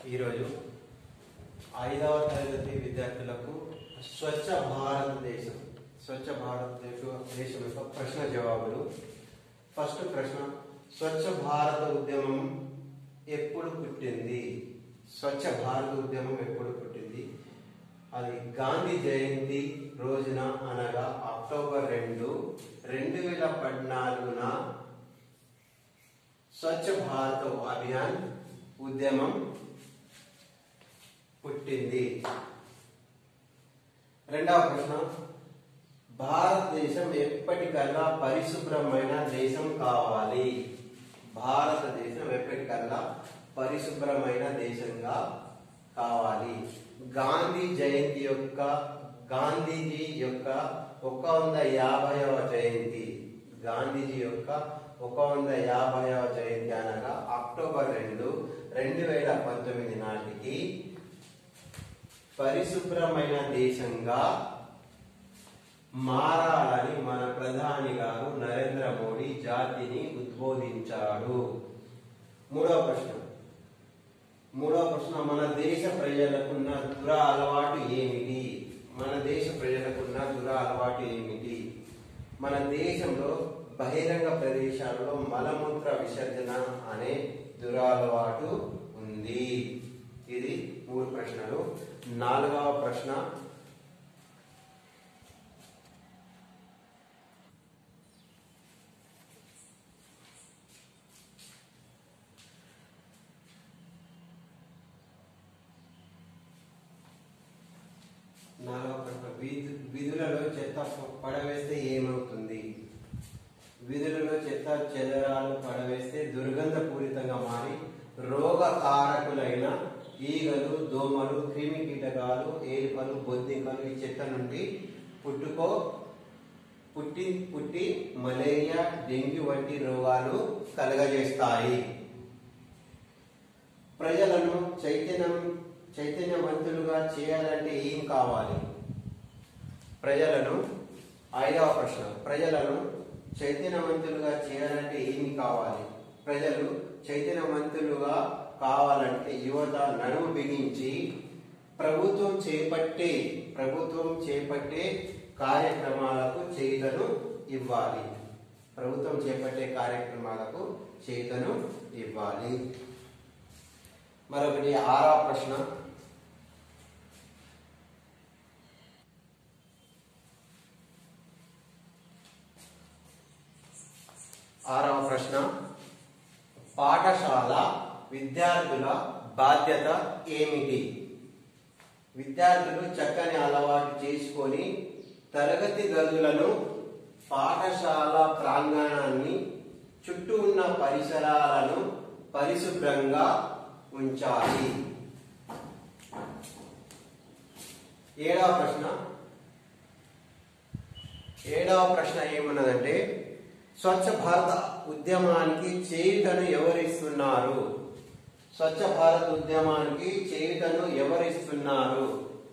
ఈరోజు 5వ తరగతి విద్యార్థులకు స్వచ్ఛ భారతదేశం యొక్క ప్రశ్న జవాబులు. ఫస్ట్ ప్రశ్న, స్వచ్ఛ భారత ఉద్యమం ఎప్పుడు పుట్టింది? స్వచ్ఛ భారత ఉద్యమం ఎప్పుడు పుట్టింది? అది గాంధీ జయంతి రోజున, అనగా అక్టోబర్ 2, 2014 స్వచ్ఛ భారత అభియాన్ ఉద్యమం పుట్టింది. రెండవ ప్రశ్న, భారతదేశం ఎప్పటికల్లా పరిశుభ్రమైన దేశం కావాలి? భారతదేశం ఎప్పటికల్లా పరిశుభ్రమైన దేశంగా కావాలి. గాంధీజీ యొక్క 150వ జయంతి, గాంధీజీ యొక్క 150వ జయంతి అనగా అక్టోబర్ 2, 2019 నాటికి పరిశుభ్రమైన దేశంగా మారాలని మన ప్రధాని గారు నరేంద్ర మోడీ జాతిని ఉద్బోధించాడు. మూడవ ప్రశ్న, మన దేశ ప్రజలకున్న దురలవాటు ఏమిటి? మన దేశ ప్రజలకున్న దురలవాటు ఏమిటి? మన దేశంలో బహిరంగ ప్రదేశాలలో మలమూత్ర విసర్జన అనే దురలవాటు ఉంది. ఇది 3 ప్రశ్నలు. 4వ ప్రశ్న, విధులలో చెత్త పడవేస్తే ఏమవుతుంది? విధులలో చెత్త చెదరాలు పడవేస్తే దుర్గంధపూరితంగా మారి రోగకారకులైన ఈగలు, దోమలు, క్రిమి కీటకాలు, ఏలుకలు, బొద్దింకలు ఈ చెత్త నుండి పుట్టి మలేరియా, డెంగ్యూ వంటి రోగాలు కలుగజేస్తాయి. ప్రజలను చైతన్యవంతులుగా చేయాలంటే ఏం కావాలి? ఐదవ ప్రశ్న, ప్రజలను చైతన్యవంతులుగా చేయాలంటే ఏమి కావాలి? ప్రజలు చైతన్యవంతులుగా కావాలంటే యువత నడుము బిగించి ప్రభుత్వం చేపట్టే కార్యక్రమాలకు చేతను ఇవ్వాలి. మరొకటి 6వ ప్రశ్న, పాఠశాల విద్యార్థుల బాధ్యత ఏమిటి? విద్యార్థులు చక్కని అలవాటు చేసుకొని తరగతి గదులను, పాఠశాల ప్రాంగణాన్ని, చుట్టూ ఉన్న పరిసరాలను పరిశుభ్రంగా ఉంచాలి. 7వ ప్రశ్న ఏమన్నదంటే, స్వచ్ఛ భారత ఉద్యమానికి చేయూతను ఎవరిస్తున్నారు? స్వచ్ఛ భారత్ ఉద్యమానికి చేయూతను ఎవరిస్తున్నారు?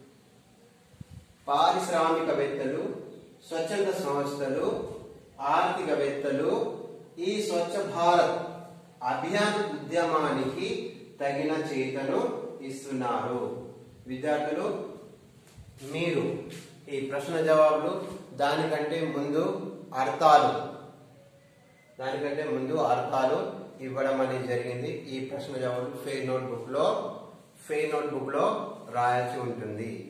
పారిశ్రామికవేత్తలు, స్వచ్ఛంద సంస్థలు, ఆర్థికవేత్తలు ఈ స్వచ్ఛ భారత్ అభియాన్ ఉద్యమానికి తగిన చేయూతను ఇస్తున్నారు. విద్యార్థులు, మీరు ఈ ప్రశ్న జవాబులు దానికంటే ముందు అర్థాలు ఇవ్వడం అనేది జరిగింది. ఈ ప్రశ్న జవాబులు ఫెయిర్ నోట్బుక్ లో రాయాల్సి ఉంటుంది.